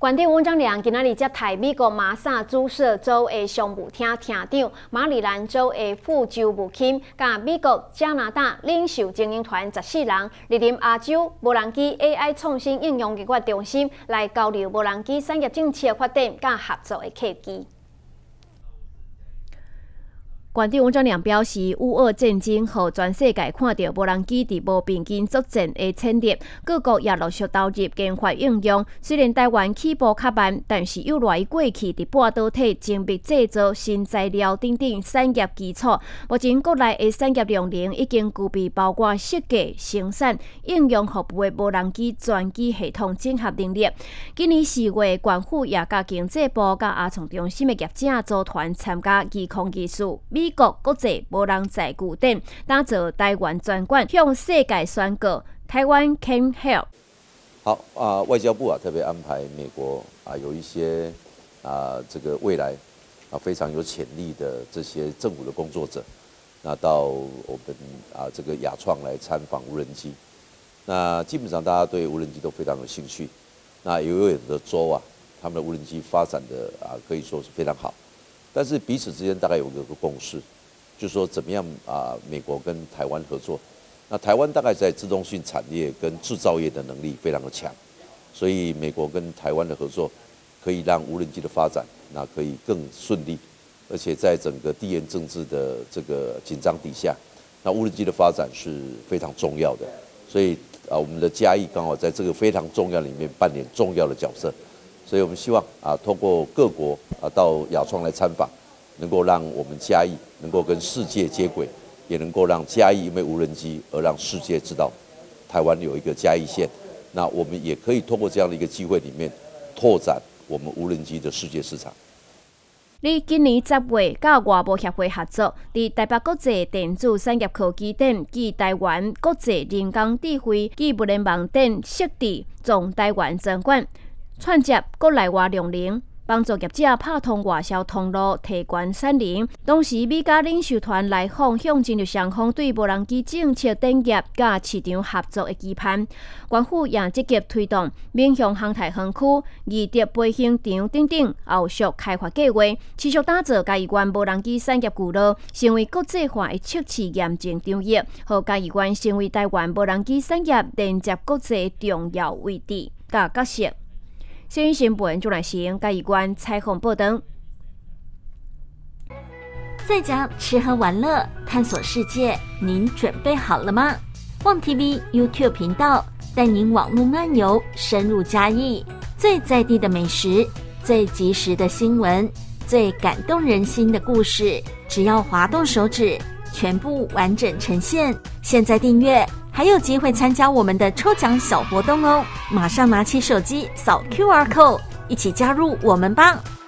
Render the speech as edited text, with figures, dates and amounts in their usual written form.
县长温章良今仔日接待美国麻萨诸塞州的商务厅厅长马里兰州的副州务卿，甲美国、加拿大领袖精英团14人莅临亚洲无人机 AI 创新应用研发中心，来交流无人机产业政策的发展甲合作的契机。县长温章良表示，乌俄战争互全世界看到无人机伫无边境作战的潜力，各国也陆续投入研发应用。虽然台湾起步较慢，但是有赖于过去伫半导体、精密制造、新材料等等产业基础。目前国内的产业量能已经具备包括设计、生产、应用服务的无人机专机系统整合能力。今年4月，县府也甲经济部甲阿创中心的业者组团参加技控技术。美国国际无人载具展打造台湾专馆，向世界宣告台湾 can help。 好外交部特别安排美国有一些这个未来非常有潜力的这些政府的工作者，那到我们这个亚创来参访无人机。那基本上大家对无人机都非常有兴趣。那有的州他们的无人机发展的可以说是非常好，但是彼此之间大概有一个共识。就是说怎么样美国跟台湾合作，那台湾大概在自动性产业跟制造业的能力非常的强，所以美国跟台湾的合作可以让无人机的发展那可以更顺利，而且在整个地缘政治的这个紧张底下，那无人机的发展是非常重要的，所以我们的嘉义刚好在这个非常重要里面扮演重要的角色，所以我们希望通过各国到亚创来参访。能够让我们嘉义能够跟世界接轨，也能够让嘉义因为无人机而让世界知道台湾有一个嘉义县。那我们也可以通过这样的一个机会里面，拓展我们无人机的世界市场。 你今年10月，甲外贸协会合作，伫台北国际电子产业科技展暨台湾国际人工智慧暨物联网展设置从台湾专馆，串接国内外量能。帮助业者拍通外销通路，提悬产能。同时，美加领袖团来访，向进入双方对无人机政策产业甲市场合作的期盼。县府也积极推动闽向航太园区、宜德飞行场等等后续开发计划，持续打造嘉义县无人机产业聚落，成为国际化的测试验证场域，让嘉义县成为台湾无人机产业连接国际重要位置甲角色。新闻新闻就来行嘉义县采访报道。 在家吃喝玩乐探索世界，您准备好了吗？旺 TV YouTube 频道带您网络漫游，深入嘉义，最在地的美食，最及时的新闻，最感动人心的故事，只要滑动手指，全部完整呈现。现在订阅还有机会参加我们的抽奖小活动哦！马上拿起手机扫 QR code， 一起加入我们吧！